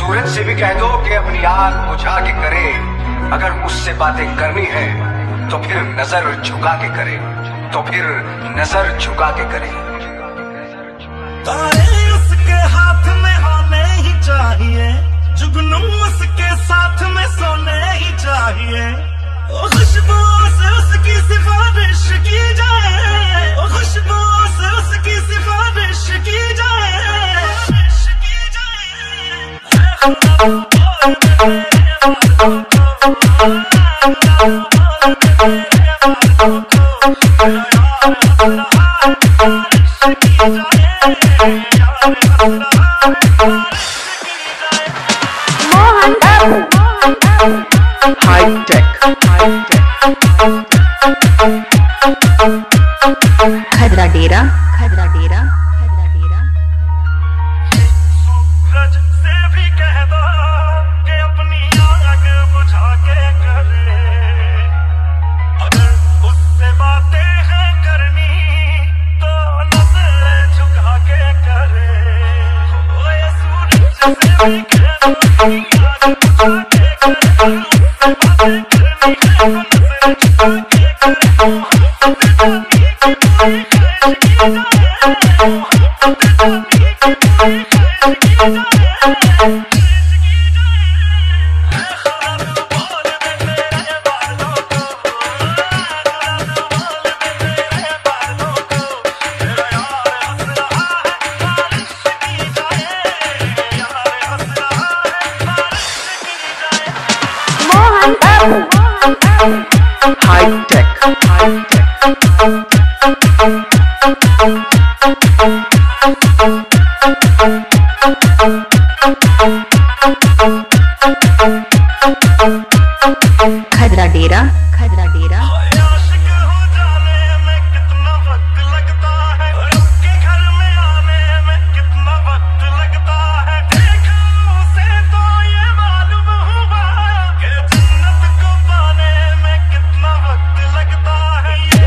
सूरज से भी कह दो कि अपनी आग बुझा के करे, अगर मुझसे बातें करनी है तो फिर नजर झुका के करे, तो फिर नजर झुका के करे। तारे उसके हाथ में होने ही चाहिए, जुगनू उसके साथ में सोने ही चाहिए। ओ खुशबू से उसकी सिफारिश की जाए, ओ खुशबू से उसकी सिफारिश की जाए। खदरा डेरा, खदरा डेरा, खदरा डेरा। सूरज से भी कह दो कि अपनी आग बुझा के करे, अगर उससे बातें हैं करनी तो नजर झुका के करे। ओ ये सूरज से भी कह दो अपनी आग बुझा के करे, उससे बातें करनी है तो नजर झुका के करे। खदरा डेरा, खदरा डेरा। आशिक हो जाने में कितना वक्त लगता है, उसके घर में आने में कितना वक्त लगता है। देखा उसे तो ये मालूम हुआ कि जन्नत को पाने में कितना वक्त लगता है। ये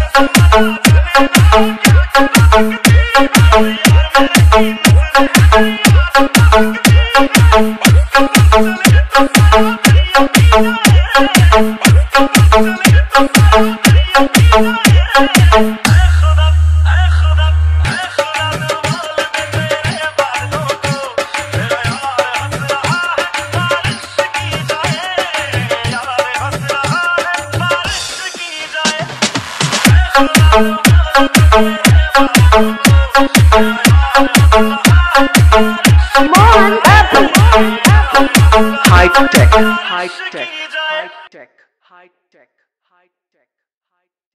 High tech, high tech, high tech, high tech, high tech.